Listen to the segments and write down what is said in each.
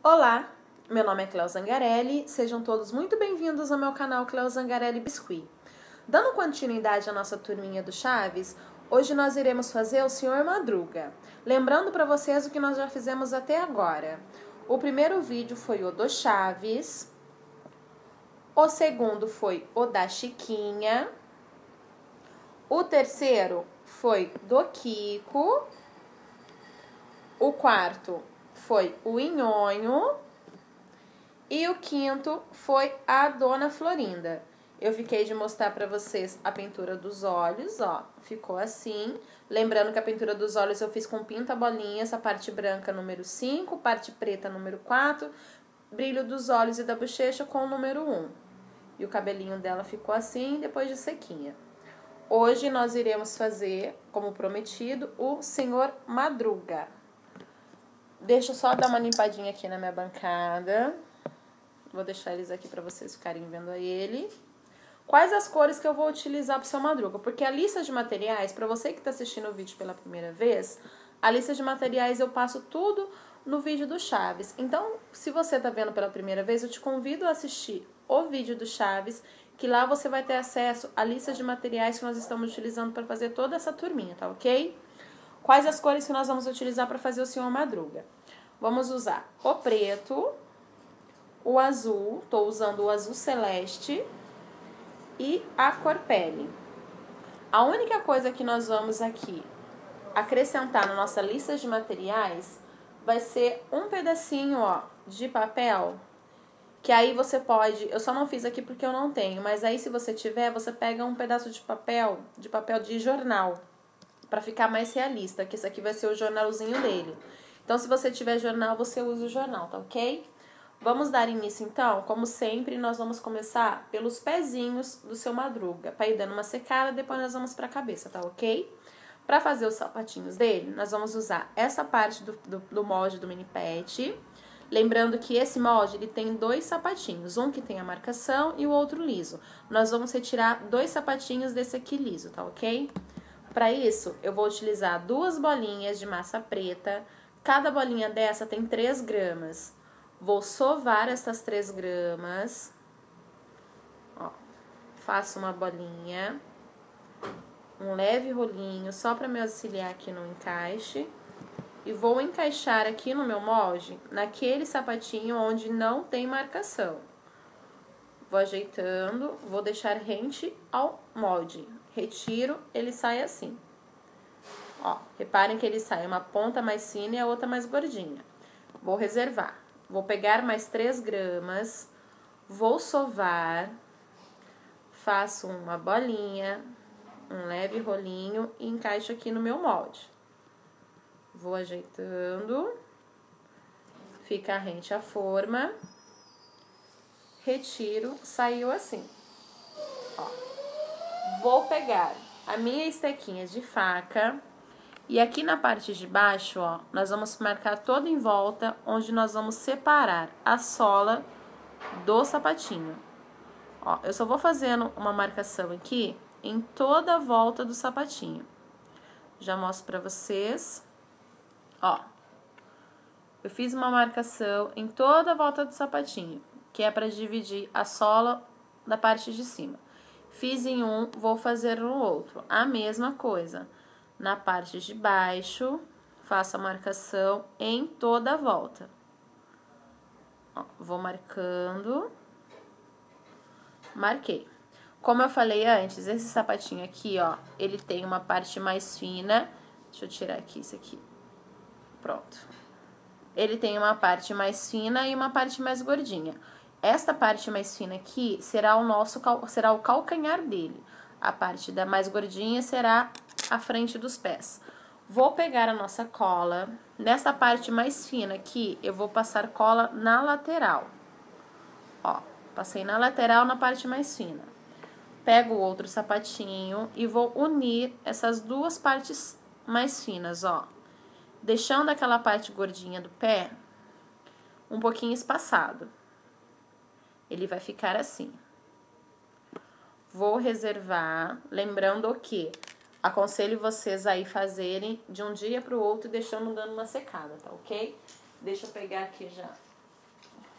Olá, meu nome é Cléo Zangarelli, sejam todos muito bem-vindos ao meu canal Cléo Zangarelli Biscuit. Dando continuidade à nossa turminha do Chaves, hoje nós iremos fazer o Senhor Madruga. Lembrando para vocês o que nós já fizemos até agora. O primeiro vídeo foi o do Chaves, o segundo foi o da Chiquinha, o terceiro foi do Kiko, o quarto foi o Nhonho e o quinto foi a Dona Florinda. Eu fiquei de mostrar pra vocês a pintura dos olhos, ó, ficou assim. Lembrando que a pintura dos olhos eu fiz com pinta-bolinha, essa parte branca número 5, parte preta número 4, brilho dos olhos e da bochecha com o número 1. E o cabelinho dela ficou assim, depois de sequinha. Hoje nós iremos fazer, como prometido, o Senhor Madruga. Deixa eu só dar uma limpadinha aqui na minha bancada. Vou deixar eles aqui para vocês ficarem vendo ele. Quais as cores que eu vou utilizar para o seu Madruga? Porque a lista de materiais, para você que está assistindo o vídeo pela primeira vez, a lista de materiais eu passo tudo no vídeo do Chaves. Então, se você está vendo pela primeira vez, eu te convido a assistir o vídeo do Chaves, que lá você vai ter acesso à lista de materiais que nós estamos utilizando para fazer toda essa turminha, tá ok? Quais as cores que nós vamos utilizar para fazer o Senhor Madruga? Vamos usar o preto, o azul, estou usando o azul celeste e a cor pele. A única coisa que nós vamos aqui acrescentar na nossa lista de materiais vai ser um pedacinho, ó, de papel, que aí você pode, eu só não fiz aqui porque eu não tenho, mas aí se você tiver, você pega um pedaço de papel de jornal, para ficar mais realista, que esse aqui vai ser o jornalzinho dele. Então, se você tiver jornal, você usa o jornal, tá ok? Vamos dar início, então? Como sempre, nós vamos começar pelos pezinhos do seu Madruga, para ir dando uma secada, depois nós vamos para a cabeça, tá ok? Para fazer os sapatinhos dele, nós vamos usar essa parte do molde do mini pet. Lembrando que esse molde, ele tem dois sapatinhos, um que tem a marcação e o outro liso. Nós vamos retirar dois sapatinhos desse aqui liso, tá ok? Para isso, eu vou utilizar 2 bolinhas de massa preta. Cada bolinha dessa tem 3 gramas. Vou sovar essas 3 gramas. Ó, faço uma bolinha. Um leve rolinho, só para me auxiliar aqui no encaixe. E vou encaixar aqui no meu molde, naquele sapatinho onde não tem marcação. Vou ajeitando, vou deixar rente ao molde. Retiro, ele sai assim. Ó, reparem que ele sai uma ponta mais fina e a outra mais gordinha. Vou reservar. Vou pegar mais 3 gramas, vou sovar, faço uma bolinha, um leve rolinho e encaixo aqui no meu molde. Vou ajeitando, fica rente à forma, retiro, saiu assim. Ó. Vou pegar a minha estequinha de faca e aqui na parte de baixo, ó, nós vamos marcar toda em volta, onde nós vamos separar a sola do sapatinho. Ó, eu só vou fazendo uma marcação aqui em toda a volta do sapatinho. Já mostro pra vocês. Ó, eu fiz uma marcação em toda a volta do sapatinho, que é pra dividir a sola da parte de cima. Fiz em um, vou fazer no outro. A mesma coisa. Na parte de baixo, faço a marcação em toda a volta. Ó, vou marcando. Marquei. Como eu falei antes, esse sapatinho aqui, ó, ele tem uma parte mais fina. Deixa eu tirar aqui isso aqui. Pronto. Ele tem uma parte mais fina e uma parte mais gordinha. Esta parte mais fina aqui será o calcanhar dele. A parte da mais gordinha será a frente dos pés. Vou pegar a nossa cola. Nessa parte mais fina aqui, eu vou passar cola na lateral. Ó, passei na lateral na parte mais fina. Pego o outro sapatinho e vou unir essas duas partes mais finas, ó. Deixando aquela parte gordinha do pé um pouquinho espaçado. Ele vai ficar assim. Vou reservar, lembrando que aconselho vocês aí fazerem de um dia para o outro, deixando dando uma secada, tá ok? Deixa eu pegar aqui já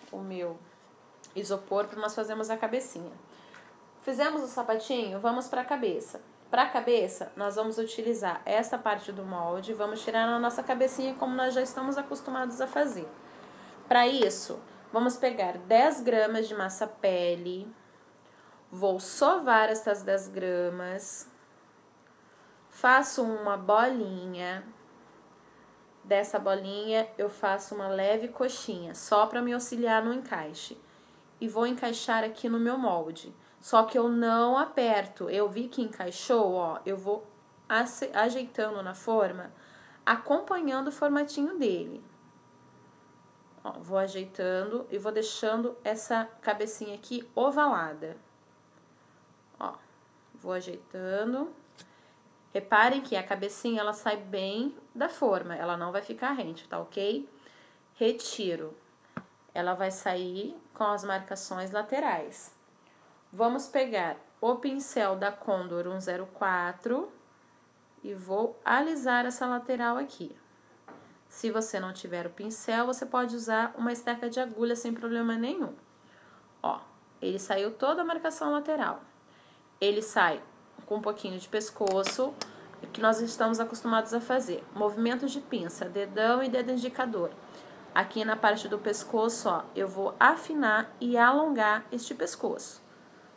o meu isopor para nós fazermos a cabecinha. Fizemos o sapatinho, vamos para a cabeça. Para a cabeça, nós vamos utilizar essa parte do molde, vamos tirar a nossa cabecinha como nós já estamos acostumados a fazer. Para isso, vamos pegar 10 gramas de massa pele, vou sovar essas 10 gramas, faço uma bolinha, dessa bolinha eu faço uma leve coxinha, só para me auxiliar no encaixe. E vou encaixar aqui no meu molde. Só que eu não aperto. Eu vi que encaixou, ó. Eu vou ajeitando na forma, acompanhando o formatinho dele. Ó, vou ajeitando e vou deixando essa cabecinha aqui ovalada. Ó, vou ajeitando. Reparem que a cabecinha, ela sai bem da forma. Ela não vai ficar rente, tá ok? Retiro. Ela vai sair com as marcações laterais. Vamos pegar o pincel da Condor 104 e vou alisar essa lateral aqui. Se você não tiver o pincel, você pode usar uma esteca de agulha sem problema nenhum. Ó, ele saiu toda a marcação lateral. Ele sai com um pouquinho de pescoço, que nós estamos acostumados a fazer. Movimentos de pinça, dedão e dedo indicador. Aqui na parte do pescoço, ó, eu vou afinar e alongar este pescoço.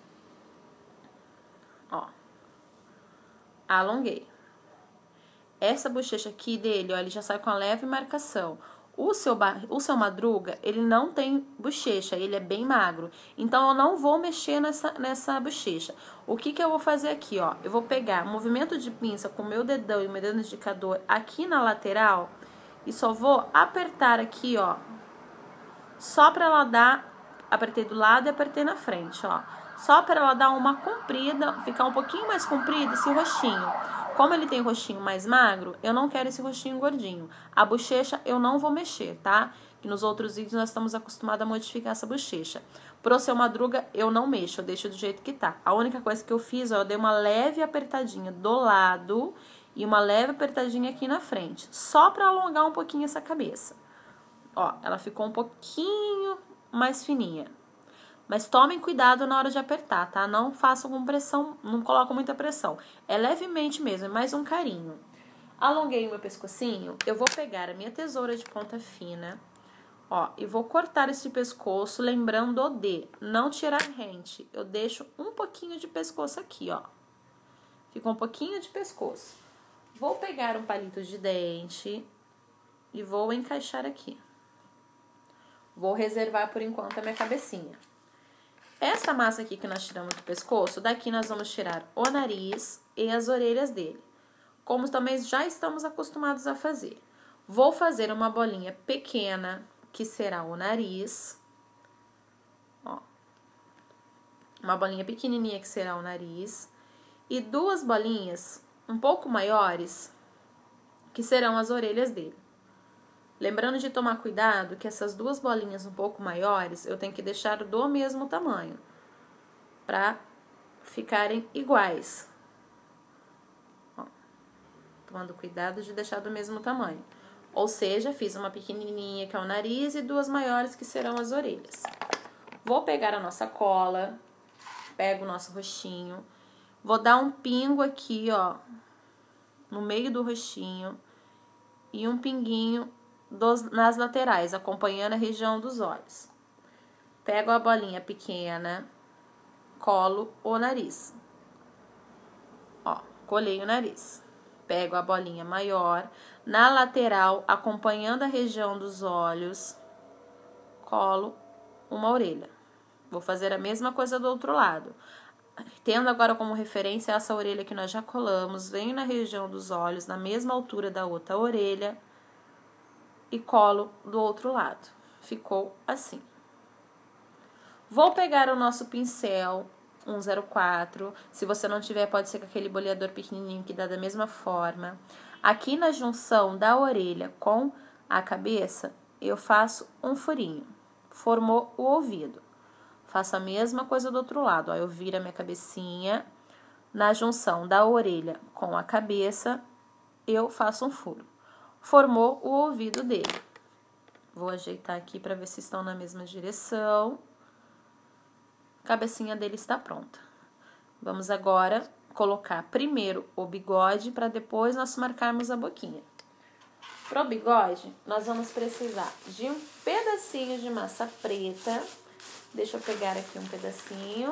Ó, alonguei. Essa bochecha aqui dele, ó, ele já sai com a leve marcação. O seu Madruga, ele não tem bochecha, ele é bem magro. Então, eu não vou mexer nessa bochecha. O que eu vou fazer aqui, ó? Eu vou pegar movimento de pinça com o meu dedão e o meu dedo indicador aqui na lateral e só vou apertar aqui, ó. Só pra ela dar... Apertei do lado e apertei na frente, ó. Só para ela dar uma comprida, ficar um pouquinho mais comprido esse rostinho. Como ele tem rostinho mais magro, eu não quero esse rostinho gordinho. A bochecha eu não vou mexer, tá? Que nos outros vídeos nós estamos acostumados a modificar essa bochecha. Pro seu Madruga eu não mexo, eu deixo do jeito que tá. A única coisa que eu fiz, ó, eu dei uma leve apertadinha do lado e uma leve apertadinha aqui na frente. Só para alongar um pouquinho essa cabeça. Ó, ela ficou um pouquinho mais fininha. Mas tomem cuidado na hora de apertar, tá? Não façam com pressão, não colocam muita pressão. É levemente mesmo, é mais um carinho. Alonguei o meu pescocinho, eu vou pegar a minha tesoura de ponta fina, ó, e vou cortar esse pescoço, lembrando de não tirar rente. Eu deixo um pouquinho de pescoço aqui, ó. Fica um pouquinho de pescoço. Vou pegar um palito de dente e vou encaixar aqui. Vou reservar por enquanto a minha cabecinha. Essa massa aqui que nós tiramos do pescoço, daqui nós vamos tirar o nariz e as orelhas dele. Como também já estamos acostumados a fazer. Vou fazer uma bolinha pequena, que será o nariz. Ó. Uma bolinha pequenininha, que será o nariz. E duas bolinhas um pouco maiores, que serão as orelhas dele. Lembrando de tomar cuidado que essas duas bolinhas um pouco maiores, eu tenho que deixar do mesmo tamanho, para ficarem iguais. Ó, tomando cuidado de deixar do mesmo tamanho. Ou seja, fiz uma pequenininha que é o nariz e duas maiores que serão as orelhas. Vou pegar a nossa cola, pego o nosso rostinho, vou dar um pingo aqui, ó, no meio do rostinho e um pinguinho nas laterais, acompanhando a região dos olhos. Pego a bolinha pequena, colo o nariz. Ó, colei o nariz. Pego a bolinha maior, na lateral, acompanhando a região dos olhos, colo uma orelha. Vou fazer a mesma coisa do outro lado. Tendo agora como referência essa orelha que nós já colamos, venho na região dos olhos, na mesma altura da outra orelha, e colo do outro lado. Ficou assim. Vou pegar o nosso pincel 104. Se você não tiver, pode ser com aquele boleador pequenininho que dá da mesma forma. Aqui na junção da orelha com a cabeça, eu faço um furinho. Formou o ouvido. Faço a mesma coisa do outro lado. Ó, eu viro a minha cabecinha. Na junção da orelha com a cabeça, eu faço um furo. Formou o ouvido dele. Vou ajeitar aqui para ver se estão na mesma direção. A cabecinha dele está pronta. Vamos agora colocar primeiro o bigode para depois nós marcarmos a boquinha. Para o bigode, nós vamos precisar de um pedacinho de massa preta. Deixa eu pegar aqui um pedacinho.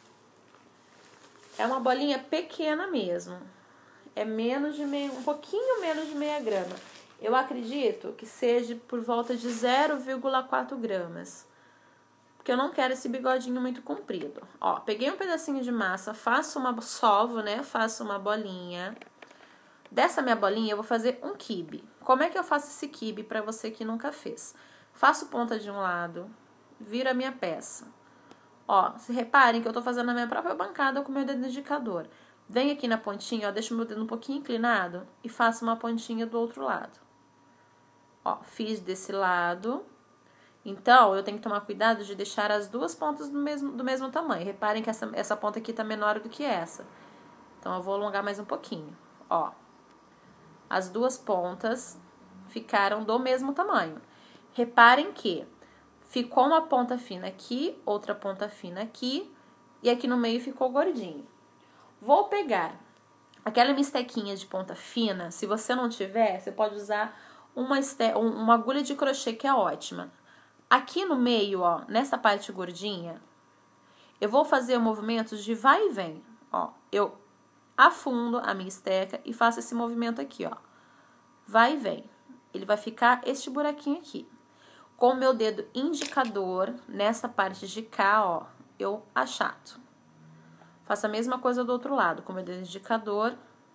É uma bolinha pequena mesmo. É um pouquinho menos de meia grama. Eu acredito que seja por volta de 0,4 gramas. Porque eu não quero esse bigodinho muito comprido. Ó, peguei um pedacinho de massa, sovo, né? Faço uma bolinha. Dessa minha bolinha eu vou fazer um quibe. Como é que eu faço esse quibe para você que nunca fez? Faço ponta de um lado, viro a minha peça. Ó, se reparem que eu tô fazendo a minha própria bancada com o meu dedo indicador. Venho aqui na pontinha, ó, deixo meu dedo um pouquinho inclinado e faço uma pontinha do outro lado. Ó, fiz desse lado. Então, eu tenho que tomar cuidado de deixar as duas pontas do mesmo tamanho. Reparem que essa ponta aqui tá menor do que essa. Então, eu vou alongar mais um pouquinho. Ó, as duas pontas ficaram do mesmo tamanho. Reparem que ficou uma ponta fina aqui, outra ponta fina aqui, e aqui no meio ficou gordinho. Vou pegar aquela minha estequinha de ponta fina. Se você não tiver, você pode usar uma agulha de crochê, que é ótima. Aqui no meio, ó, nessa parte gordinha, eu vou fazer movimentos de vai e vem. Ó, eu afundo a minha esteca e faço esse movimento aqui, ó. Vai e vem. Ele vai ficar este buraquinho aqui. Com o meu dedo indicador, nessa parte de cá, ó, eu achato. Faço a mesma coisa do outro lado. Com o meu dedo indicador,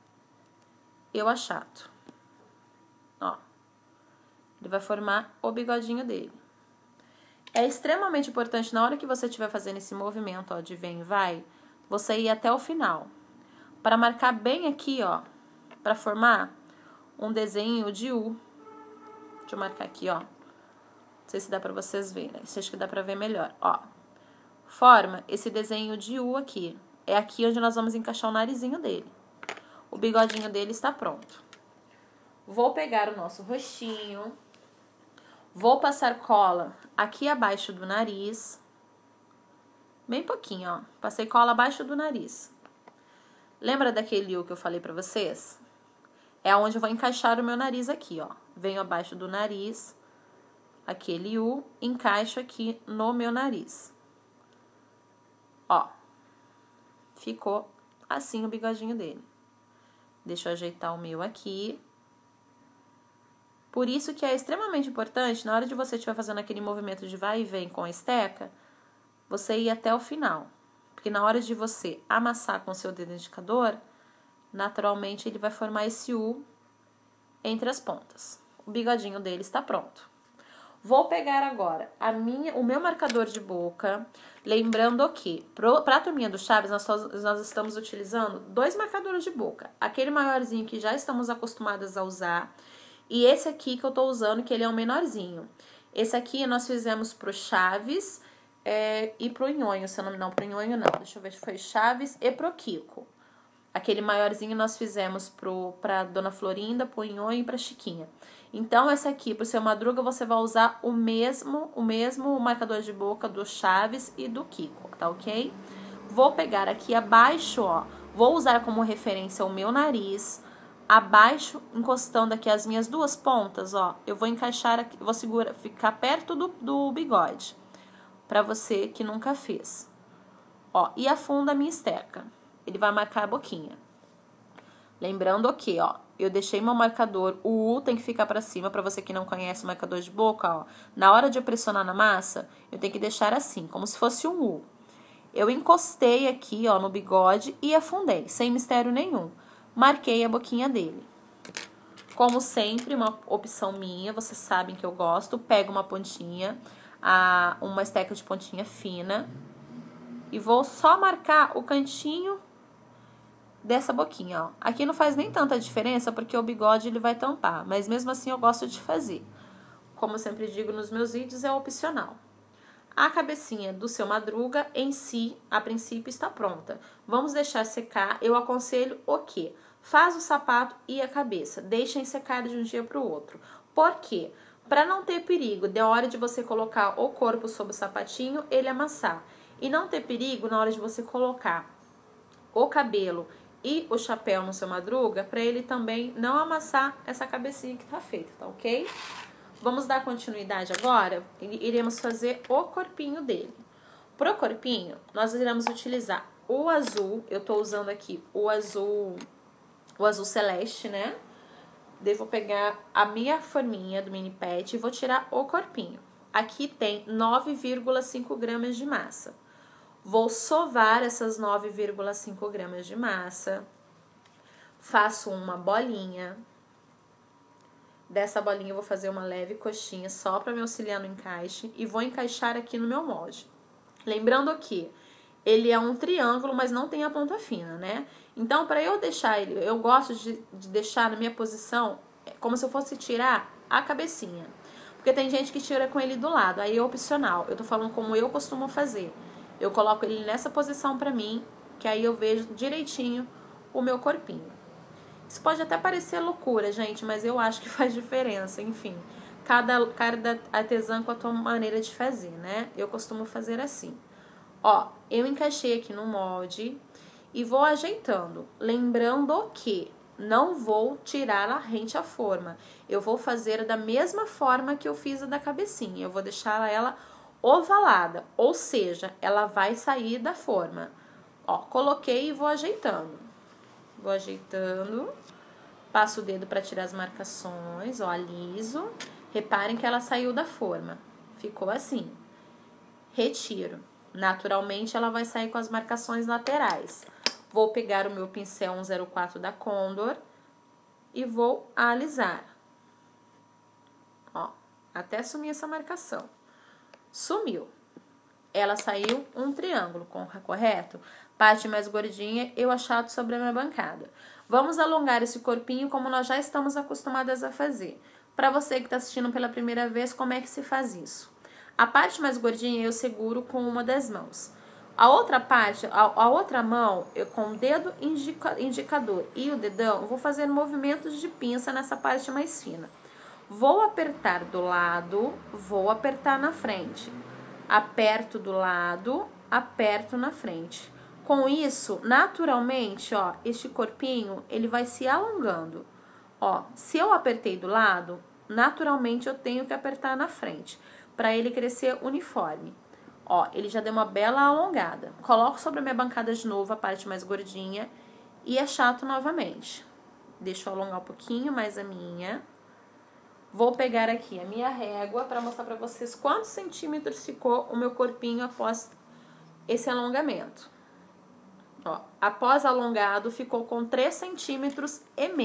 eu achato. Ó. Ele vai formar o bigodinho dele. É extremamente importante, na hora que você estiver fazendo esse movimento, ó, de vem e vai, você ir até o final. Para marcar bem aqui, ó, para formar um desenho de U. Deixa eu marcar aqui, ó. Não sei se dá pra vocês verem. Acho que dá pra ver melhor, ó. Forma esse desenho de U aqui. É aqui onde nós vamos encaixar o narizinho dele. O bigodinho dele está pronto. Vou pegar o nosso rostinho. Vou passar cola aqui abaixo do nariz. Bem pouquinho, ó. Passei cola abaixo do nariz. Lembra daquele U que eu falei pra vocês? É onde eu vou encaixar o meu nariz aqui, ó. Venho abaixo do nariz, aquele U, encaixo aqui no meu nariz. Ó. Ficou assim o bigodinho dele. Deixa eu ajeitar o meu aqui. Por isso que é extremamente importante, na hora de você estiver fazendo aquele movimento de vai e vem com a esteca, você ir até o final. Porque na hora de você amassar com o seu dedo indicador, naturalmente ele vai formar esse U entre as pontas. O bigodinho dele está pronto. Vou pegar agora o meu marcador de boca, lembrando que para a turminha do Chaves nós estamos utilizando 2 marcadores de boca. Aquele maiorzinho que já estamos acostumadas a usar e esse aqui que eu tô usando, que ele é um menorzinho. Esse aqui nós fizemos pro Chaves e pro Nhonho, se eu não pro Nhonho não, deixa eu ver se foi Chaves e pro Kiko. Aquele maiorzinho nós fizemos pra Dona Florinda, pro Nhonho e pra Chiquinha. Então, esse aqui, pro seu Madruga, você vai usar o mesmo marcador de boca do Chaves e do Kiko, tá ok? Vou pegar aqui abaixo, ó, vou usar como referência o meu nariz. Abaixo, encostando aqui as minhas duas pontas, ó, eu vou encaixar aqui, vou ficar perto do bigode, pra você que nunca fez. Ó, e afunda a minha esteca. Ele vai marcar a boquinha. Lembrando que, ó, eu deixei meu marcador, o U tem que ficar pra cima, pra você que não conhece o marcador de boca, ó. Na hora de eu pressionar na massa, eu tenho que deixar assim, como se fosse um U. Eu encostei aqui, ó, no bigode e afundei, sem mistério nenhum. Marquei a boquinha dele. Como sempre, uma opção minha, vocês sabem que eu gosto. Pego uma pontinha, uma esteca de pontinha fina. E vou só marcar o cantinho dessa boquinha, ó. Aqui não faz nem tanta diferença, porque o bigode ele vai tampar. Mas mesmo assim eu gosto de fazer. Como eu sempre digo nos meus vídeos, é opcional. A cabecinha do seu Madruga em si, a princípio, está pronta. Vamos deixar secar. Eu aconselho o quê? Faz o sapato e a cabeça. Deixem secar de um dia para o outro. Por quê? Para não ter perigo, de hora de você colocar o corpo sobre o sapatinho, ele amassar. E não ter perigo na hora de você colocar o cabelo e o chapéu no seu Madruga, para ele também não amassar essa cabecinha que tá feita, tá ok? Vamos dar continuidade agora, iremos fazer o corpinho dele. Pro corpinho, nós iremos utilizar o azul, eu tô usando aqui o azul celeste, né? Devo pegar a minha forminha do mini pet e vou tirar o corpinho. Aqui tem 9,5 gramas de massa. Vou sovar essas 9,5 gramas de massa. Faço uma bolinha. Dessa bolinha eu vou fazer uma leve coxinha só para me auxiliar no encaixe. E vou encaixar aqui no meu molde. Lembrando que ele é um triângulo, mas não tem a ponta fina, né? Então, para eu deixar ele, eu gosto de deixar na minha posição como se eu fosse tirar a cabecinha. Porque tem gente que tira com ele do lado, aí é opcional. Eu tô falando como eu costumo fazer. Eu coloco ele nessa posição pra mim, que aí eu vejo direitinho o meu corpinho. Isso pode até parecer loucura, gente, mas eu acho que faz diferença, enfim. Cada artesã com a sua maneira de fazer, né? Eu costumo fazer assim. Ó, eu encaixei aqui no molde e vou ajeitando. Lembrando que não vou tirar a rente a forma. Eu vou fazer da mesma forma que eu fiz a da cabecinha. Eu vou deixar ela ovalada, ou seja, ela vai sair da forma. Ó, coloquei e vou ajeitando. Vou ajeitando. Passo o dedo para tirar as marcações, ó, aliso. Reparem que ela saiu da forma. Ficou assim. Retiro. Naturalmente, ela vai sair com as marcações laterais. Vou pegar o meu pincel 104 da Condor e vou alisar. Ó, até sumir essa marcação. Sumiu. Ela saiu um triângulo, correto? Parte mais gordinha, eu achato sobre a minha bancada. Vamos alongar esse corpinho como nós já estamos acostumadas a fazer. Para você que está assistindo pela primeira vez, como é que se faz isso? A parte mais gordinha eu seguro com uma das mãos. A outra parte, a outra mão, eu com o dedo indicador e o dedão, eu vou fazer movimentos de pinça nessa parte mais fina. Vou apertar do lado, vou apertar na frente. Aperto do lado, aperto na frente. Com isso, naturalmente, ó, este corpinho, ele vai se alongando. Ó, se eu apertei do lado, naturalmente eu tenho que apertar na frente, para ele crescer uniforme. Ó, ele já deu uma bela alongada. Coloco sobre a minha bancada de novo a parte mais gordinha e achato novamente. Deixa eu alongar um pouquinho mais a minha. Vou pegar aqui a minha régua para mostrar para vocês quantos centímetros ficou o meu corpinho após esse alongamento. Ó, após alongado, ficou com 3,5 centímetros.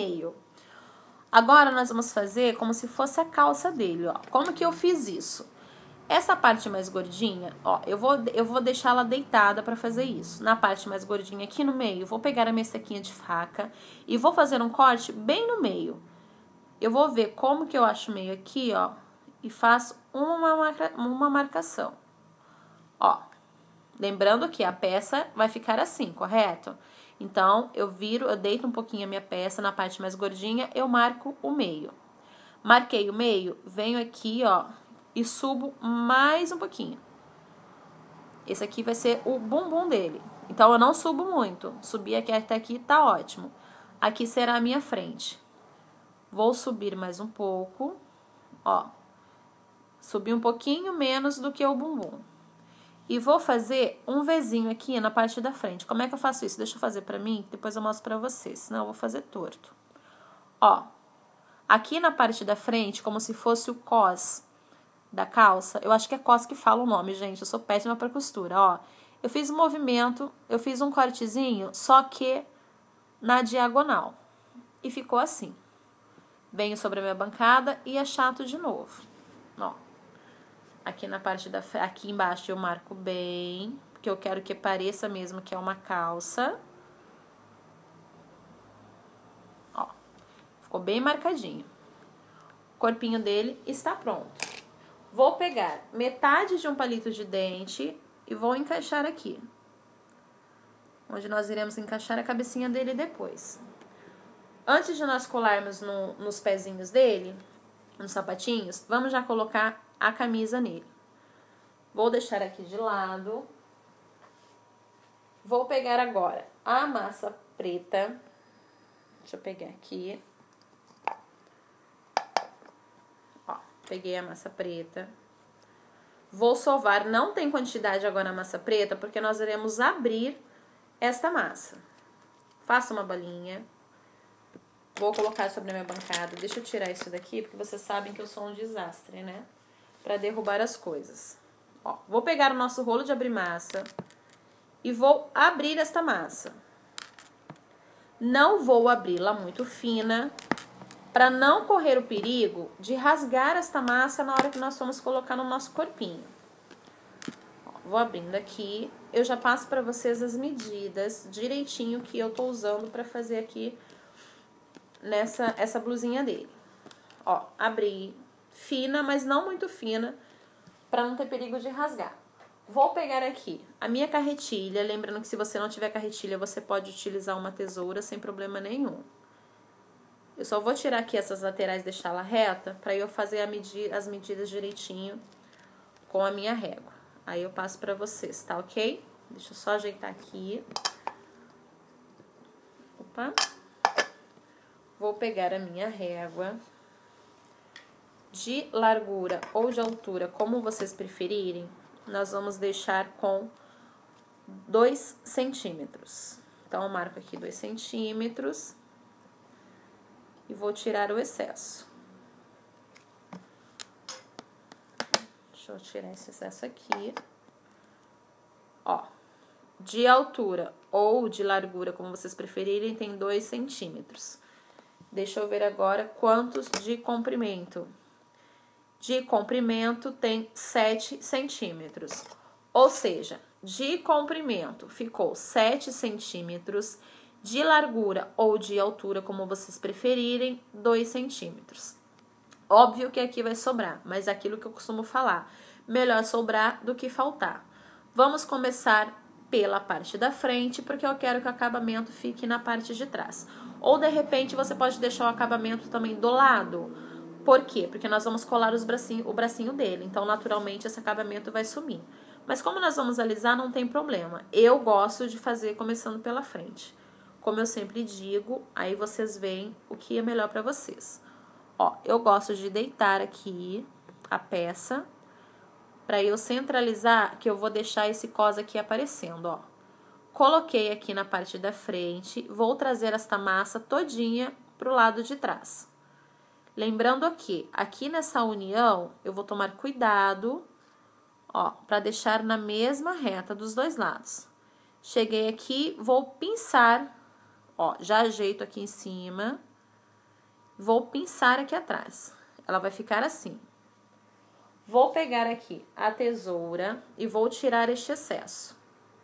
Agora, nós vamos fazer como se fosse a calça dele, ó. Como que eu fiz isso? Essa parte mais gordinha, ó, eu vou deixar ela deitada para fazer isso. Na parte mais gordinha aqui no meio, vou pegar a minha sequinha de faca e vou fazer um corte bem no meio. Eu vou ver como que eu acho meio aqui, ó, e faço uma marcação. Ó, lembrando que a peça vai ficar assim, correto? Então, eu deito um pouquinho a minha peça, na parte mais gordinha, eu marco o meio. Marquei o meio, venho aqui, ó, e subo mais um pouquinho. Esse aqui vai ser o bumbum dele. Então, eu não subo muito. Subir aqui até aqui tá ótimo. Aqui será a minha frente. Vou subir mais um pouco, ó. Subir um pouquinho menos do que o bumbum. E vou fazer um Vzinho aqui na parte da frente. Como é que eu faço isso? Deixa eu fazer pra mim, depois eu mostro pra vocês. Senão eu vou fazer torto. Ó. Aqui na parte da frente, como se fosse o cos da calça. Eu acho que é cos que fala o nome, gente. Eu sou péssima pra costura, ó. Eu fiz um movimento, eu fiz um cortezinho, só que na diagonal. E ficou assim. Venho sobre a minha bancada e achato de novo. Ó. Aqui na parte aqui embaixo eu marco bem, porque eu quero que pareça mesmo que é uma calça. Ó. Ficou bem marcadinho. O corpinho dele está pronto. Vou pegar metade de um palito de dente e vou encaixar aqui. Onde nós iremos encaixar a cabecinha dele depois. Antes de nós colarmos nos pezinhos dele, nos sapatinhos, vamos já colocar a camisa nele. Vou deixar aqui de lado. Vou pegar agora a massa preta. Deixa eu pegar aqui. Ó, peguei a massa preta. Vou sovar, não tem quantidade agora na massa preta, porque nós iremos abrir esta massa. Faça uma bolinha. Vou colocar sobre a minha bancada. Deixa eu tirar isso daqui, porque vocês sabem que eu sou um desastre, né? Pra derrubar as coisas. Ó, vou pegar o nosso rolo de abrir massa e vou abrir esta massa. Não vou abri-la muito fina, para não correr o perigo de rasgar esta massa na hora que nós formos colocar no nosso corpinho. Ó, vou abrindo aqui, eu já passo para vocês as medidas direitinho que eu tô usando para fazer aqui essa blusinha dele. Ó, abri fina, mas não muito fina, para não ter perigo de rasgar. Vou pegar aqui a minha carretilha, lembrando que se você não tiver carretilha, você pode utilizar uma tesoura sem problema nenhum. Eu só vou tirar aqui essas laterais e deixá-la reta, para eu fazer as medidas direitinho com a minha régua. Aí eu passo para vocês, tá ok? Deixa eu só ajeitar aqui. Opa. Vou pegar a minha régua de largura ou de altura, como vocês preferirem. Nós vamos deixar com 2 centímetros. Então, eu marco aqui 2 centímetros e vou tirar o excesso. Deixa eu tirar esse excesso aqui. Ó, de altura ou de largura, como vocês preferirem, tem 2 centímetros. Deixa eu ver agora quantos de comprimento. De comprimento tem 7 centímetros. Ou seja, de comprimento ficou 7 centímetros, de largura ou de altura, como vocês preferirem, 2 centímetros. Óbvio que aqui vai sobrar, mas é aquilo que eu costumo falar, melhor sobrar do que faltar. Vamos começar pela parte da frente, porque eu quero que o acabamento fique na parte de trás. Ou, de repente, você pode deixar o acabamento também do lado. Por quê? Porque nós vamos colar o bracinho dele, então, naturalmente, esse acabamento vai sumir. Mas como nós vamos alisar, não tem problema. Eu gosto de fazer começando pela frente. Como eu sempre digo, aí vocês veem o que é melhor para vocês. Ó, eu gosto de deitar aqui a peça, para eu centralizar, que eu vou deixar esse cós aqui aparecendo, ó. Coloquei aqui na parte da frente, vou trazer esta massa todinha pro lado de trás. Lembrando aqui nessa união, eu vou tomar cuidado, ó, para deixar na mesma reta dos dois lados. Cheguei aqui, vou pinçar, ó, já ajeito aqui em cima, vou pinçar aqui atrás. Ela vai ficar assim. Vou pegar aqui a tesoura e vou tirar este excesso.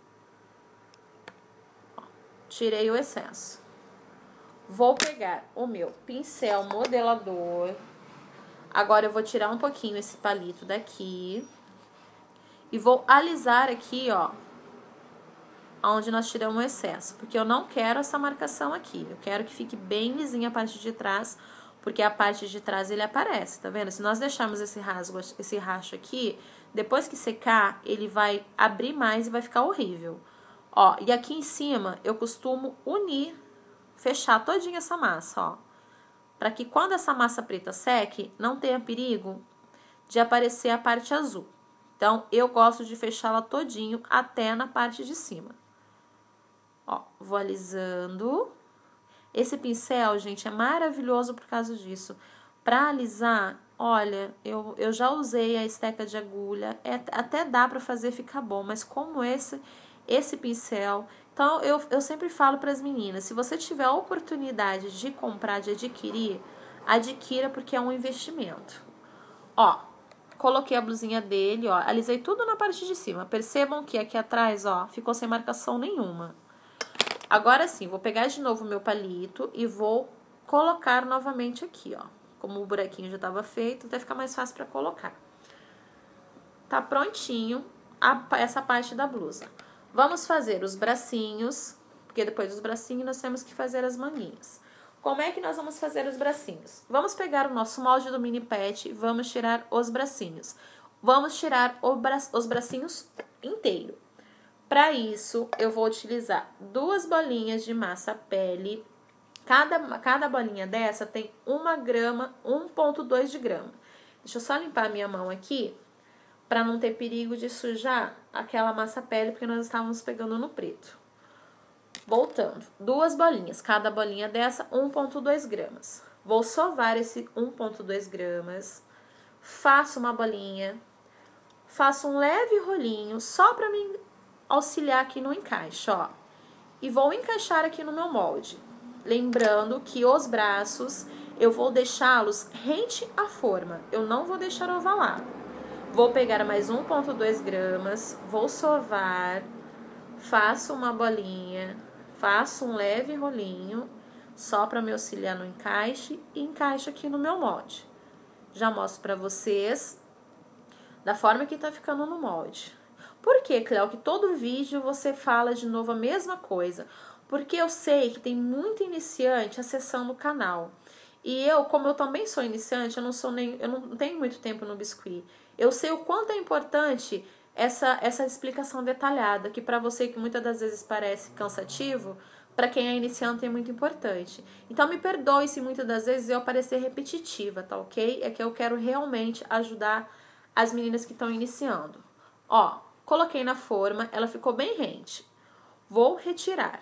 Ó, tirei o excesso. Vou pegar o meu pincel modelador. Agora eu vou tirar um pouquinho esse palito daqui. E vou alisar aqui, ó, onde nós tiramos o excesso. Porque eu não quero essa marcação aqui. Eu quero que fique bem lisinha a parte de trás, porque a parte de trás ele aparece, tá vendo? Se nós deixarmos esse racho aqui, depois que secar, ele vai abrir mais e vai ficar horrível. Ó, e aqui em cima eu costumo fechar todinha essa massa, ó. Para que quando essa massa preta seque, não tenha perigo de aparecer a parte azul. Então, eu gosto de fechá-la todinho até na parte de cima. Ó, vou alisando. Esse pincel, gente, é maravilhoso por causa disso. Para alisar, olha, eu já usei a esteca de agulha, até dá para fazer ficar bom, mas como esse pincel... Então, eu sempre falo para as meninas, se você tiver a oportunidade de comprar, de adquirir, adquira porque é um investimento. Ó, coloquei a blusinha dele, ó, alisei tudo na parte de cima. Percebam que aqui atrás, ó, ficou sem marcação nenhuma. Agora sim, vou pegar de novo o meu palito e vou colocar novamente aqui, ó. Como o buraquinho já estava feito, até ficar mais fácil para colocar. Tá prontinho essa parte da blusa. Vamos fazer os bracinhos, porque depois dos bracinhos nós temos que fazer as manguinhas. como é que nós vamos fazer os bracinhos? Vamos pegar o nosso molde do mini pet e vamos tirar os bracinhos. Vamos tirar os bracinhos inteiros. Para isso, eu vou utilizar 2 bolinhas de massa pele. Cada bolinha dessa tem 1 grama, 1,2 de grama. Deixa eu só limpar a minha mão aqui, para não ter perigo de sujar aquela massa pele, porque nós estávamos pegando no preto. Voltando, 2 bolinhas, cada bolinha dessa 1,2 gramas. Vou sovar esse 1,2 gramas, faço uma bolinha, faço um leve rolinho, só para me auxiliar aqui no encaixe, ó. E vou encaixar aqui no meu molde. Lembrando que os braços, eu vou deixá-los rente à forma, eu não vou deixar ovalado. Vou pegar mais 1,2 gramas, vou sovar, faço uma bolinha, faço um leve rolinho, só para me auxiliar no encaixe e encaixo aqui no meu molde. Já mostro para vocês da forma que tá ficando no molde. Por que, Cléo, que todo vídeo você fala de novo a mesma coisa? Porque eu sei que tem muito iniciante acessando o canal. E eu, como eu também sou iniciante, eu não tenho muito tempo no biscuit. Eu sei o quanto é importante essa explicação detalhada, que para você que muitas das vezes parece cansativo, para quem é iniciante é muito importante. Então me perdoe se muitas das vezes eu parecer repetitiva, tá ok? É que eu quero realmente ajudar as meninas que estão iniciando. Ó, coloquei na forma, ela ficou bem rente. Vou retirar.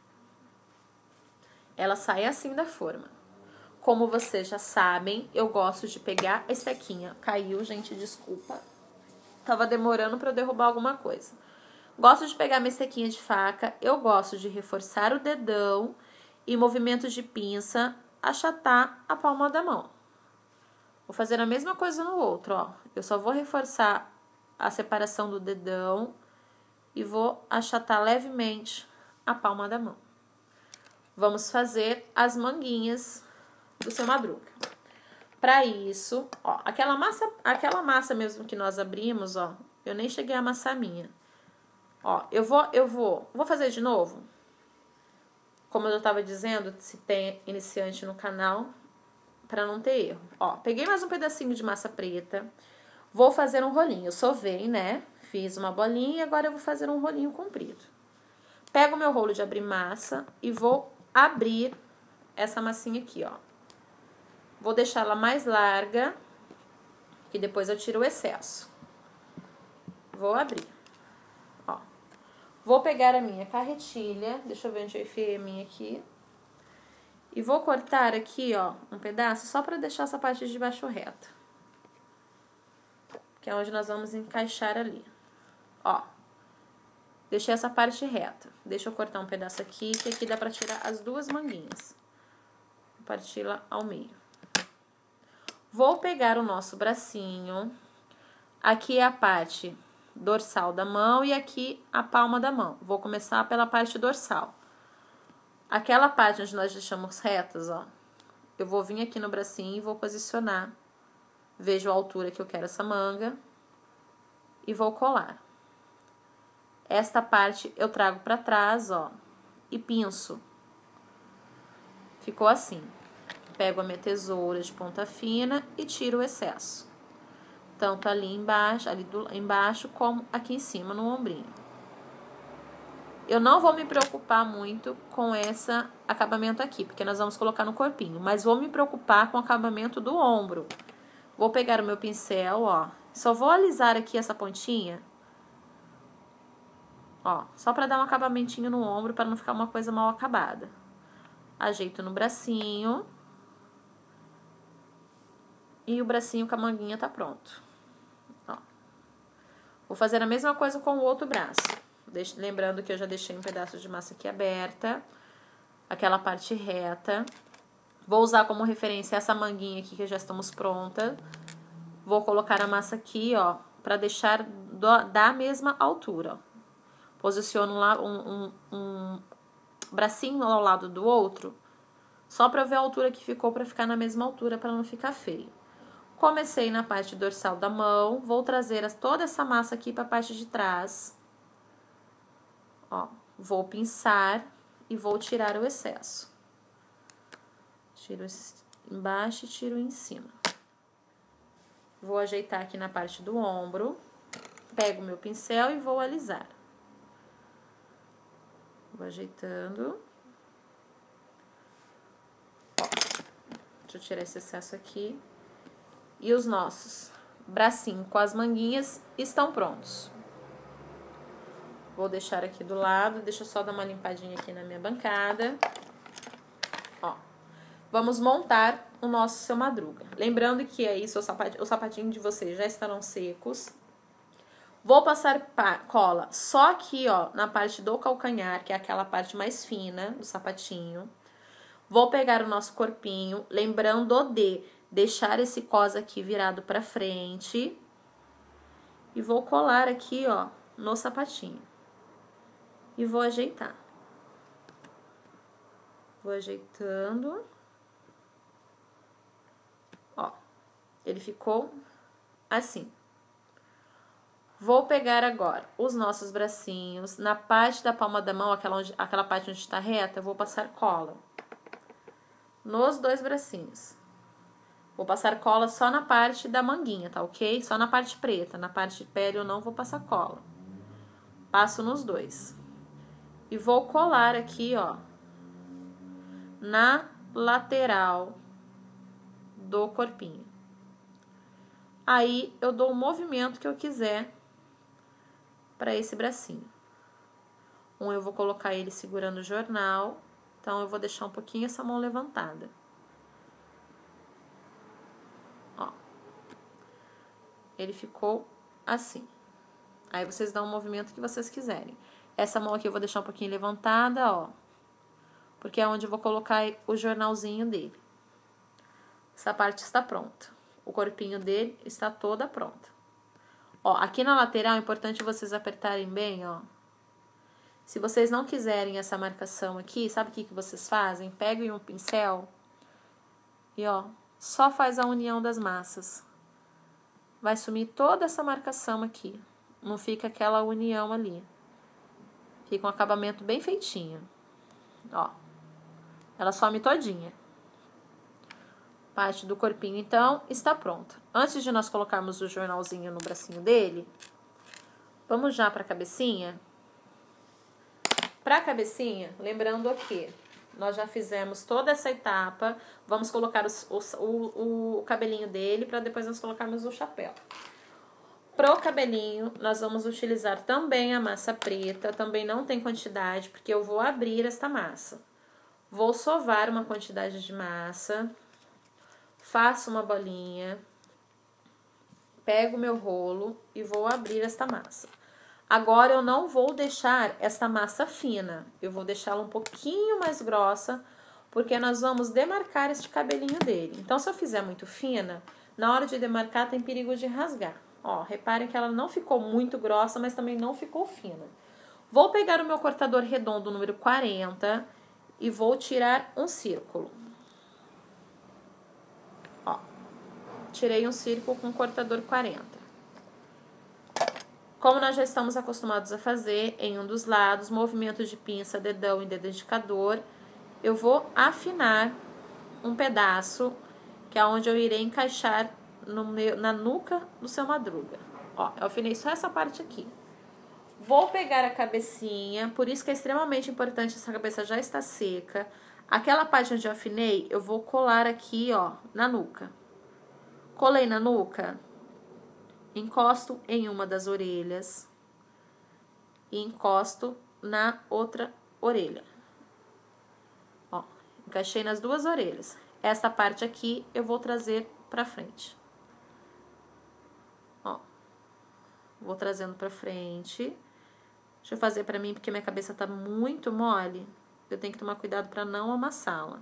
Ela sai assim da forma. Como vocês já sabem, eu gosto de pegar a estequinha. Caiu, gente, desculpa. Tava demorando para eu derrubar alguma coisa. Gosto de pegar minha estequinha de faca. Eu gosto de reforçar o dedão e movimentos de pinça, achatar a palma da mão. Vou fazer a mesma coisa no outro, ó. Eu só vou reforçar a separação do dedão e vou achatar levemente a palma da mão. Vamos fazer as manguinhas do seu Madruga. Para isso, ó, aquela massa mesmo que nós abrimos, ó, eu nem cheguei a amassar a minha. Ó, eu vou fazer de novo. Como eu tava dizendo, se tem iniciante no canal, para não ter erro. Ó, peguei mais um pedacinho de massa preta, vou fazer um rolinho. Eu sovei, né? Fiz uma bolinha e agora eu vou fazer um rolinho comprido. Pego o meu rolo de abrir massa e vou abrir essa massinha aqui, ó. Vou deixar ela mais larga, que depois eu tiro o excesso. Vou abrir. Ó. Vou pegar a minha carretilha, deixa eu ver onde eu enfiei a minha aqui. E vou cortar aqui, ó, um pedaço só para deixar essa parte de baixo reta. Que é onde nós vamos encaixar ali. Ó. Deixei essa parte reta. Deixa eu cortar um pedaço aqui, que aqui dá pra tirar as 2 manguinhas. Vou parti-la ao meio. Vou pegar o nosso bracinho. Aqui é a parte dorsal da mão e aqui a palma da mão. Vou começar pela parte dorsal. Aquela parte onde nós deixamos retas, ó. Eu vou vir aqui no bracinho e vou posicionar. Vejo a altura que eu quero essa manga. E vou colar. Esta parte eu trago pra trás, ó. E pinço. Ficou assim. Pego a minha tesoura de ponta fina e tiro o excesso. Tanto ali embaixo, como aqui em cima no ombrinho. Eu não vou me preocupar muito com esse acabamento aqui, porque nós vamos colocar no corpinho. Mas vou me preocupar com o acabamento do ombro. Vou pegar o meu pincel, ó. Só vou alisar aqui essa pontinha. Ó, só pra dar um acabamentinho no ombro, pra não ficar uma coisa mal acabada. Ajeito no bracinho. E o bracinho com a manguinha tá pronto. Ó. Vou fazer a mesma coisa com o outro braço. Lembrando que eu já deixei um pedaço de massa aqui aberta. Aquela parte reta. Vou usar como referência essa manguinha aqui que já estamos pronta. Vou colocar a massa aqui, ó, pra deixar da mesma altura, ó. Posiciono lá um bracinho ao lado do outro, só pra ver a altura que ficou, pra ficar na mesma altura, pra não ficar feio. Comecei na parte dorsal da mão, vou trazer toda essa massa aqui pra parte de trás. Ó, vou pinçar e vou tirar o excesso. Tiro embaixo e tiro em cima. Vou ajeitar aqui na parte do ombro. Pego meu pincel e vou alisar. Vou ajeitando. Ó, deixa eu tirar esse excesso aqui. E os nossos bracinhos com as manguinhas estão prontos. Vou deixar aqui do lado, deixa eu só dar uma limpadinha aqui na minha bancada. Ó, vamos montar o nosso Seu Madruga. Lembrando que aí o sapatinho de vocês já estarão secos. Vou passar cola só aqui, ó, na parte do calcanhar, que é aquela parte mais fina do sapatinho. Vou pegar o nosso corpinho, lembrando de deixar esse cos aqui virado pra frente. E vou colar aqui, ó, no sapatinho. E vou ajeitar. Vou ajeitando. Ó, ele ficou assim. Vou pegar agora os nossos bracinhos. Na parte da palma da mão, aquela parte onde está reta, eu vou passar cola. Nos dois bracinhos. Vou passar cola só na parte da manguinha, tá ok? Só na parte preta. Na parte de pele eu não vou passar cola. Passo nos dois. E vou colar aqui, ó, na lateral do corpinho. Aí, eu dou o movimento que eu quiser para esse bracinho. Eu vou colocar ele segurando o jornal. Então, eu vou deixar um pouquinho essa mão levantada. Ó. Ele ficou assim. Aí, vocês dão o movimento que vocês quiserem. Essa mão aqui eu vou deixar um pouquinho levantada, ó. Porque é onde eu vou colocar o jornalzinho dele. Essa parte está pronta. O corpinho dele está toda pronta. Ó, aqui na lateral é importante vocês apertarem bem, ó. Se vocês não quiserem essa marcação aqui, sabe o que vocês fazem? Peguem um pincel e, ó, só faz a união das massas. Vai sumir toda essa marcação aqui. Não fica aquela união ali. Fica um acabamento bem feitinho. Ó. Ela some todinha. Parte do corpinho, então, está pronta. Antes de nós colocarmos o jornalzinho no bracinho dele, vamos já para a cabecinha. Para a cabecinha, lembrando aqui, nós já fizemos toda essa etapa. Vamos colocar o cabelinho dele para depois nós colocarmos o chapéu. Pro cabelinho, nós vamos utilizar também a massa preta, também não tem quantidade, porque eu vou abrir esta massa. Vou sovar uma quantidade de massa, faço uma bolinha, pego o meu rolo e vou abrir esta massa. Agora, eu não vou deixar essa massa fina, eu vou deixá-la um pouquinho mais grossa, porque nós vamos demarcar este cabelinho dele. Então, se eu fizer muito fina, na hora de demarcar tem perigo de rasgar. Ó, reparem que ela não ficou muito grossa, mas também não ficou fina. Vou pegar o meu cortador redondo número 40 e vou tirar um círculo. Ó, tirei um círculo com o cortador 40. Como nós já estamos acostumados a fazer, em um dos lados, movimento de pinça, dedão e dedo indicador, eu vou afinar um pedaço, que é onde eu irei encaixar na nuca do Seu Madruga. Ó, eu afinei só essa parte aqui. Vou pegar a cabecinha, por isso que é extremamente importante essa cabeça já estar seca. Aquela parte onde eu afinei, eu vou colar aqui, ó, na nuca. Colei na nuca, encosto em uma das orelhas e encosto na outra orelha. Ó, encaixei nas duas orelhas. Essa parte aqui eu vou trazer pra frente. Ó, vou trazendo pra frente. Deixa eu fazer pra mim, porque minha cabeça tá muito mole. Eu tenho que tomar cuidado pra não amassá-la.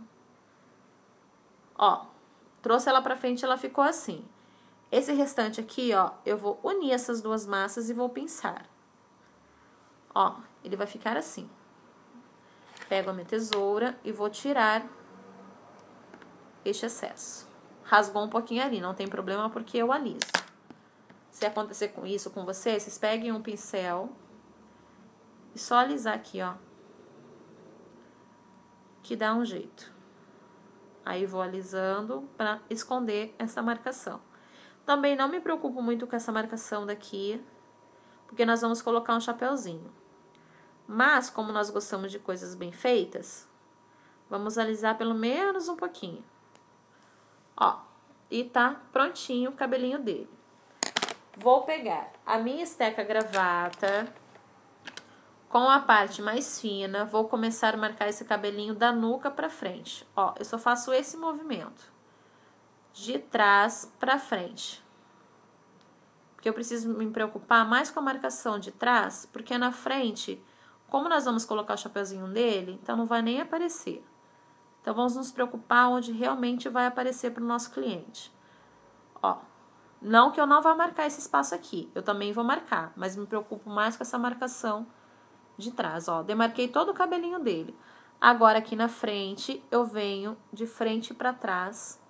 Ó, trouxe ela pra frente, ela ficou assim. Esse restante aqui, ó, eu vou unir essas duas massas e vou pinçar. Ó, ele vai ficar assim. Pego a minha tesoura e vou tirar este excesso. Rasgou um pouquinho ali, não tem problema porque eu aliso. Se acontecer com isso com vocês peguem um pincel e só alisar aqui, ó. Que dá um jeito. Aí vou alisando para esconder essa marcação. Também não me preocupo muito com essa marcação daqui, porque nós vamos colocar um chapeuzinho. Mas, como nós gostamos de coisas bem feitas, vamos alisar pelo menos um pouquinho. Ó, e tá prontinho o cabelinho dele. Vou pegar a minha esteca gravata com a parte mais fina, vou começar a marcar esse cabelinho da nuca pra frente. Ó, eu só faço esse movimento, de trás pra frente. Porque eu preciso me preocupar mais com a marcação de trás, porque na frente, como nós vamos colocar o chapeuzinho dele, então não vai nem aparecer. Então, vamos nos preocupar onde realmente vai aparecer para o nosso cliente. Ó, não que eu não vá marcar esse espaço aqui, eu também vou marcar, mas me preocupo mais com essa marcação de trás, ó. Demarquei todo o cabelinho dele. Agora, aqui na frente, eu venho de frente para trás,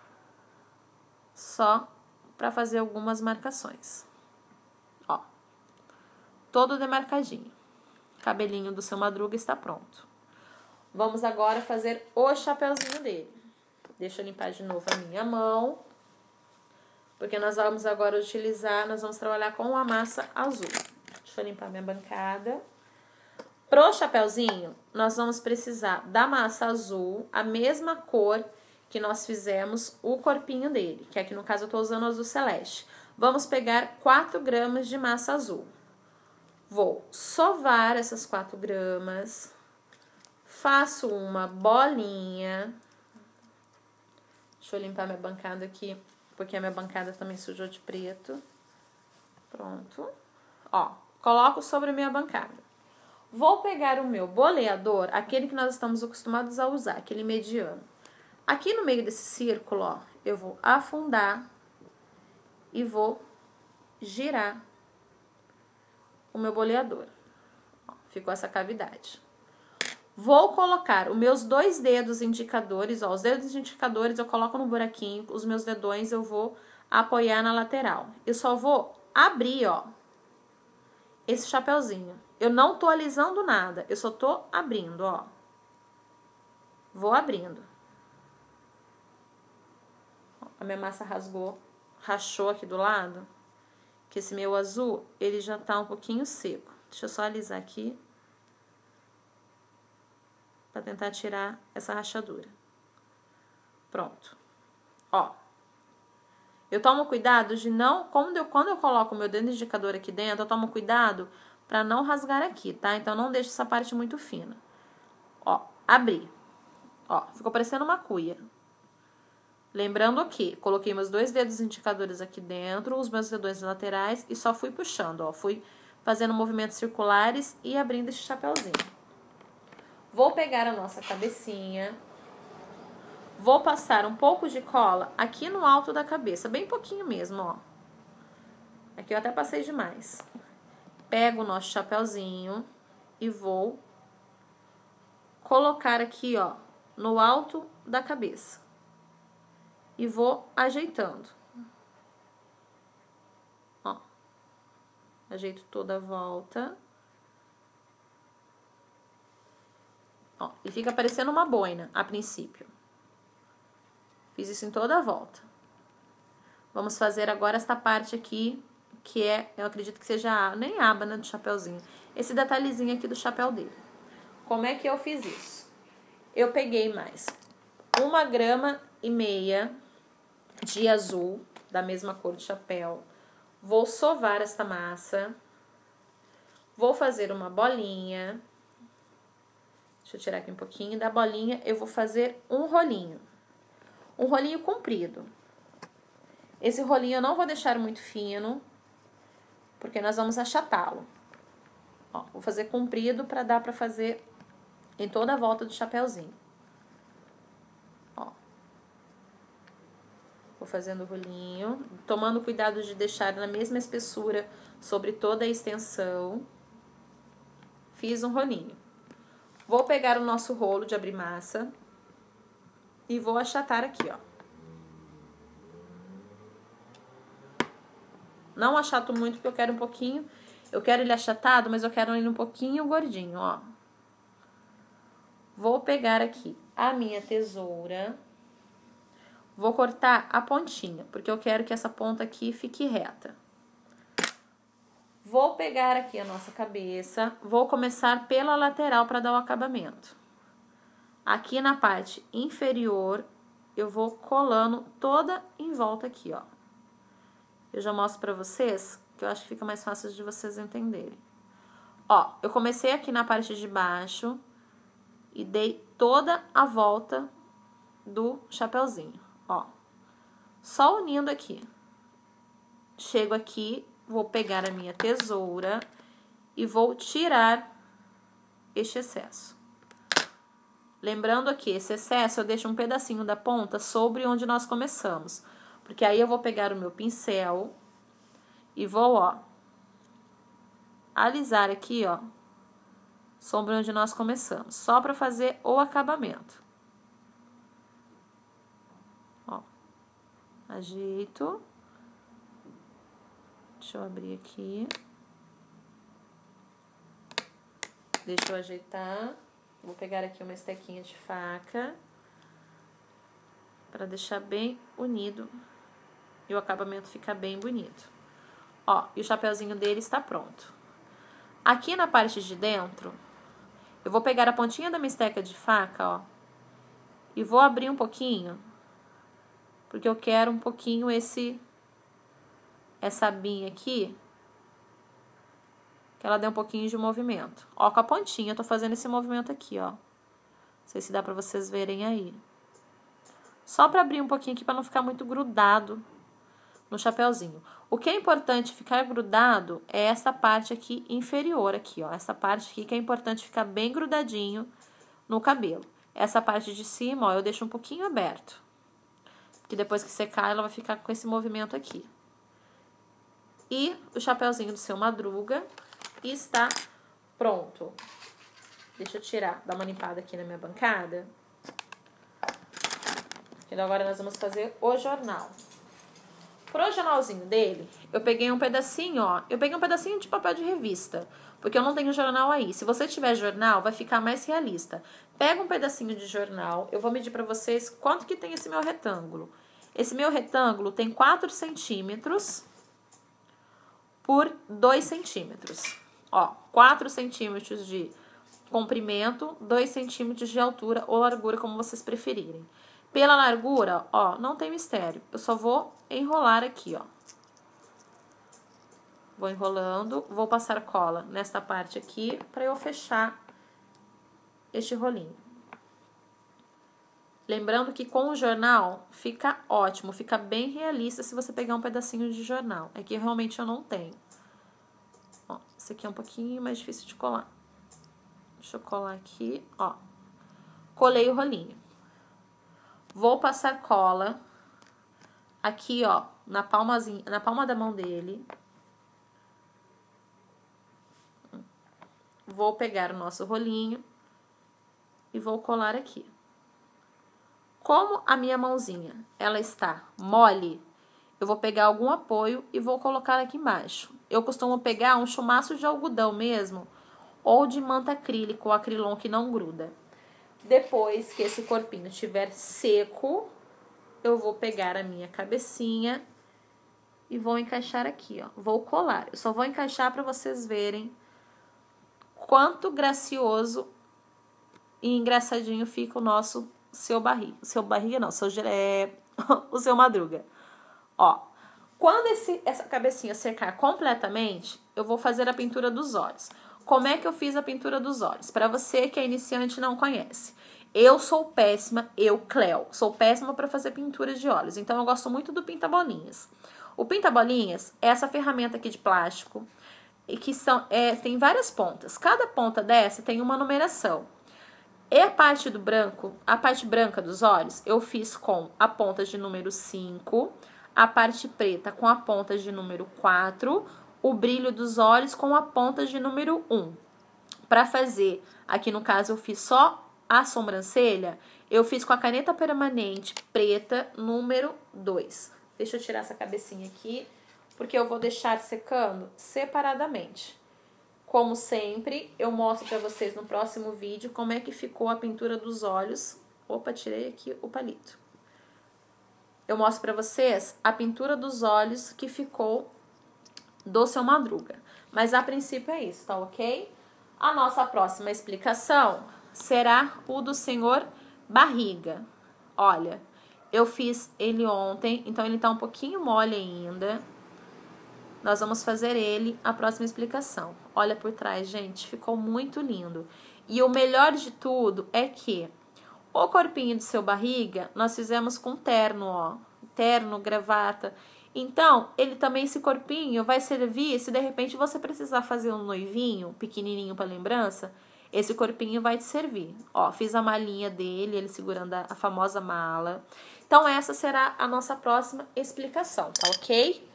só para fazer algumas marcações. Ó, todo demarcadinho. Cabelinho do seu Madruga está pronto. Vamos agora fazer o chapeuzinho dele. Deixa eu limpar de novo a minha mão. Porque nós vamos agora nós vamos trabalhar com a massa azul. Deixa eu limpar minha bancada. Pro chapeuzinho, nós vamos precisar da massa azul, a mesma cor que nós fizemos o corpinho dele. Que aqui no caso eu tô usando o azul celeste. Vamos pegar 4 gramas de massa azul. Vou sovar essas 4 gramas. Faço uma bolinha. Deixa eu limpar minha bancada aqui, porque a minha bancada também sujou de preto. Pronto. Ó, coloco sobre a minha bancada. Vou pegar o meu boleador, aquele que nós estamos acostumados a usar, aquele mediano. Aqui no meio desse círculo, ó, eu vou afundar e vou girar o meu boleador. Ó, ficou essa cavidade. Vou colocar os meus 2 dedos indicadores, ó, os dedos indicadores eu coloco no buraquinho, os meus dedões eu vou apoiar na lateral. Eu só vou abrir, ó, esse chapeuzinho. Eu não tô alisando nada, eu só tô abrindo, ó. Vou abrindo. A minha massa rachou aqui do lado, que esse meu azul, ele já tá um pouquinho seco. Deixa eu só alisar aqui, para tentar tirar essa rachadura. Pronto. Ó. Eu tomo cuidado de não... Quando eu coloco o meu dedo indicador aqui dentro, eu tomo cuidado para não rasgar aqui, tá? Então, não deixe essa parte muito fina. Ó, abri. Ó, ficou parecendo uma cuia. Lembrando que coloquei meus 2 dedos indicadores aqui dentro, os meus dedões laterais e só fui puxando, ó. Fui fazendo movimentos circulares e abrindo esse chapeuzinho. Vou pegar a nossa cabecinha, vou passar um pouco de cola aqui no alto da cabeça, bem pouquinho mesmo, ó. Aqui eu até passei demais. Pego o nosso chapeuzinho e vou colocar aqui, ó, no alto da cabeça. E vou ajeitando. Ó. Ajeito toda a volta. Ó, e fica parecendo uma boina, a princípio. Fiz isso em toda a volta. Vamos fazer agora esta parte aqui, que é, eu acredito que seja nem a aba, né, do chapeuzinho. Esse detalhezinho aqui do chapéu dele. Como é que eu fiz isso? Eu peguei mais 1,5 gramas de azul, da mesma cor do chapéu. Vou sovar esta massa. Vou fazer uma bolinha. Deixa eu tirar aqui um pouquinho. Da bolinha, eu vou fazer um rolinho. Um rolinho comprido. Esse rolinho eu não vou deixar muito fino, porque nós vamos achatá-lo. Ó, vou fazer comprido para dar para fazer em toda a volta do chapeuzinho. Ó. Vou fazendo o rolinho, tomando cuidado de deixar na mesma espessura sobre toda a extensão. Fiz um rolinho. Vou pegar o nosso rolo de abrir massa e vou achatar aqui, ó. Não achato muito porque eu quero um pouquinho, eu quero ele achatado, mas eu quero ele um pouquinho gordinho, ó. Vou pegar aqui a minha tesoura Vou cortar a pontinha, porque eu quero que essa ponta aqui fique reta. Vou pegar aqui a nossa cabeça, vou começar pela lateral para dar o acabamento. Aqui na parte inferior, eu vou colando toda em volta aqui, ó. Eu já mostro pra vocês, que eu acho que fica mais fácil de vocês entenderem. Ó, eu comecei aqui na parte de baixo e dei toda a volta do chapeuzinho, ó. Só unindo aqui. Chego aqui, vou pegar a minha tesoura e vou tirar este excesso. Lembrando aqui, esse excesso eu deixo um pedacinho da ponta sobre onde nós começamos. Porque aí eu vou pegar o meu pincel e vou, ó, alisar aqui, ó, sobre onde nós começamos. Só pra fazer o acabamento. Ó, ajeito. Deixa eu abrir aqui. Deixa eu ajeitar. Vou pegar aqui uma estequinha de faca para deixar bem unido e o acabamento ficar bem bonito. Ó, e o chapeuzinho dele está pronto. Aqui na parte de dentro, eu vou pegar a pontinha da minha esteca de faca, ó, e vou abrir um pouquinho, porque eu quero um pouquinho essa abinha aqui, que ela dê um pouquinho de movimento. Ó, com a pontinha eu tô fazendo esse movimento aqui, ó. Não sei se dá pra vocês verem aí. Só pra abrir um pouquinho aqui pra não ficar muito grudado no chapeuzinho. O que é importante ficar grudado é essa parte aqui inferior aqui, ó. Essa parte aqui que é importante ficar bem grudadinho no cabelo. Essa parte de cima, ó, eu deixo um pouquinho aberto. Porque depois que secar, ela vai ficar com esse movimento aqui. E o chapeuzinho do Seu Madruga está pronto. Deixa eu tirar, dar uma limpada aqui na minha bancada. E agora nós vamos fazer o jornal. Pro jornalzinho dele, eu peguei um pedacinho, ó. Eu peguei um pedacinho de papel de revista, porque eu não tenho jornal aí. Se você tiver jornal, vai ficar mais realista. Pega um pedacinho de jornal, eu vou medir pra vocês quanto que tem esse meu retângulo. Esse meu retângulo tem 4 centímetros por 2 centímetros. Ó, 4 centímetros de comprimento, 2 centímetros de altura ou largura, como vocês preferirem. Pela largura, ó, não tem mistério. Eu só vou enrolar aqui, ó. Vou enrolando, vou passar cola nesta parte aqui para eu fechar este rolinho. Lembrando que com o jornal fica ótimo, fica bem realista se você pegar um pedacinho de jornal. É que realmente eu não tenho. Ó, esse aqui é um pouquinho mais difícil de colar. Deixa eu colar aqui, ó. Colei o rolinho. Vou passar cola aqui, ó, na palma da mão dele. Vou pegar o nosso rolinho e vou colar aqui. Como a minha mãozinha, ela está mole, eu vou pegar algum apoio e vou colocar aqui embaixo. Eu costumo pegar um chumaço de algodão mesmo, ou de manta acrílica ou acrilon que não gruda. Depois que esse corpinho estiver seco, eu vou pegar a minha cabecinha e vou encaixar aqui, ó. Vou colar. Eu só vou encaixar para vocês verem quanto gracioso e engraçadinho fica o nosso Seu Barriga. Seu Barriga não, o Seu Madruga. Ó, quando essa cabecinha secar completamente, eu vou fazer a pintura dos olhos. Como é que eu fiz a pintura dos olhos? Para você que é iniciante e não conhece. Eu sou péssima, Cleo, sou péssima para fazer pintura de olhos. Então, eu gosto muito do pinta-bolinhas. O pinta-bolinhas é essa ferramenta aqui de plástico, e que tem várias pontas. Cada ponta dessa tem uma numeração. E a parte do branco, a parte branca dos olhos, eu fiz com a ponta de número 5, a parte preta com a ponta de número 4, o brilho dos olhos com a ponta de número 1. Para fazer, aqui no caso eu fiz só a sobrancelha, eu fiz com a caneta permanente preta número 2. Deixa eu tirar essa cabecinha aqui, porque eu vou deixar secando separadamente. Como sempre, eu mostro para vocês no próximo vídeo como é que ficou a pintura dos olhos. Opa, tirei aqui o palito. eu mostro pra vocês a pintura dos olhos que ficou do Seu Madruga. Mas a princípio é isso, tá ok? A nossa próxima explicação será o do Senhor Barriga. Olha, eu fiz ele ontem, então ele tá um pouquinho mole ainda. Nós vamos fazer ele a próxima explicação. Olha por trás, gente, ficou muito lindo. E o melhor de tudo é que o corpinho do Seu Barriga, nós fizemos com terno, ó. Terno, gravata. Então, ele também, esse corpinho, vai servir, se de repente você precisar fazer um noivinho pequenininho para lembrança, esse corpinho vai te servir. Ó, fiz a malinha dele, ele segurando a famosa mala. Então, essa será a nossa próxima explicação, tá ok?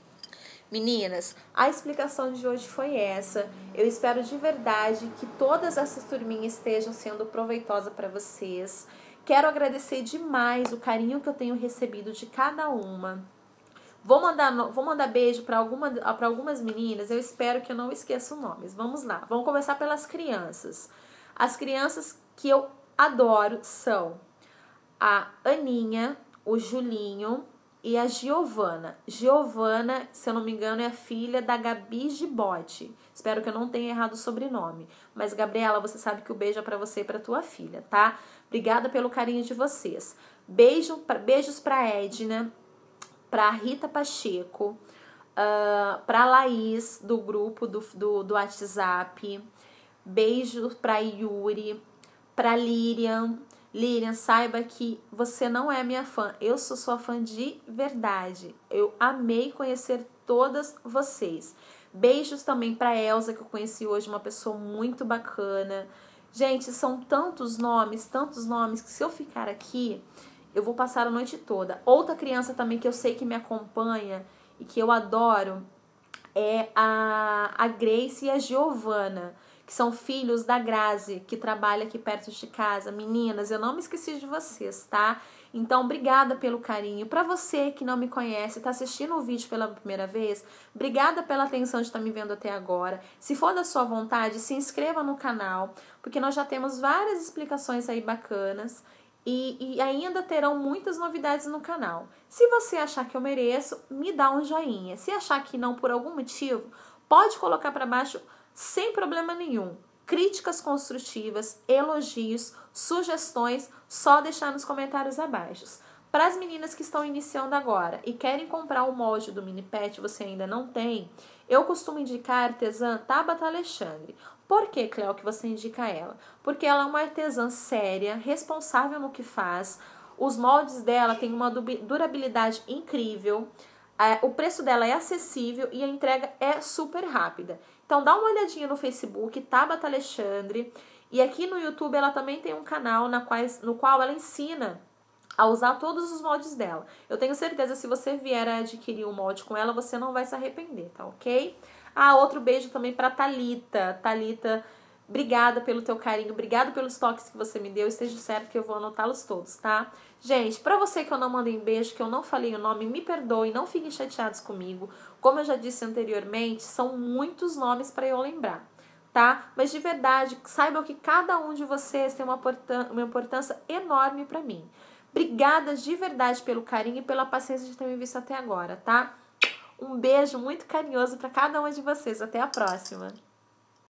Meninas, a explicação de hoje foi essa. Eu espero de verdade que todas essas turminhas estejam sendo proveitosas para vocês. Quero agradecer demais o carinho que eu tenho recebido de cada uma. Vou mandar beijo para algumas meninas. Eu espero que eu não esqueça os nomes. Vamos lá. Vamos começar pelas crianças. As crianças que eu adoro são a Aninha, o Julinho e a Giovana. Giovana, se eu não me engano, é a filha da Gabi Gibote. Espero que eu não tenha errado o sobrenome. Mas, Gabriela, você sabe que o beijo é pra você e pra tua filha, tá? Obrigada pelo carinho de vocês. Beijos pra Edna, pra Rita Pacheco, pra Laís, do grupo do WhatsApp. Beijo pra Yuri, pra Lirian. Lirian, saiba que você não é minha fã. Eu sou sua fã de verdade. Eu amei conhecer todas vocês. Beijos também pra Elza, que eu conheci hoje, uma pessoa muito bacana. Gente, são tantos nomes, que se eu ficar aqui, eu vou passar a noite toda. Outra criança também que eu sei que me acompanha e que eu adoro é a Grace e a Giovana, que são filhos da Grazi, que trabalha aqui perto de casa. Meninas, eu não me esqueci de vocês, tá? Então, obrigada pelo carinho. Pra você que não me conhece, tá assistindo o vídeo pela primeira vez, obrigada pela atenção de estar me vendo até agora. Se for da sua vontade, se inscreva no canal, porque nós já temos várias explicações aí bacanas e ainda terão muitas novidades no canal. Se você achar que eu mereço, me dá um joinha. Se achar que não por algum motivo, pode colocar pra baixo sem problema nenhum. Críticas construtivas, elogios, sugestões, só deixar nos comentários abaixo. Para as meninas que estão iniciando agora e querem comprar o molde do mini pet, você ainda não tem, eu costumo indicar a artesã Tabata Alexandre. Por que, Cleo, que você indica ela? Porque ela é uma artesã séria, responsável no que faz. Os moldes dela têm uma durabilidade incrível. O preço dela é acessível e a entrega é super rápida. Então dá uma olhadinha no Facebook, Tabata Alexandre. E aqui no YouTube ela também tem um canal no qual ela ensina a usar todos os moldes dela. Eu tenho certeza que se você vier a adquirir um molde com ela, você não vai se arrepender, tá ok? Outro beijo também pra Thalita. Thalita, obrigada pelo teu carinho, obrigada pelos toques que você me deu. Esteja certo que eu vou anotá-los todos, tá? Gente, pra você que eu não mandei beijo, que eu não falei o nome, me perdoe, não fiquem chateados comigo. Como eu já disse anteriormente, são muitos nomes pra eu lembrar, tá? Mas de verdade, saibam que cada um de vocês tem uma importância enorme pra mim. Obrigada de verdade pelo carinho e pela paciência de ter me visto até agora, tá? Um beijo muito carinhoso pra cada uma de vocês. Até a próxima!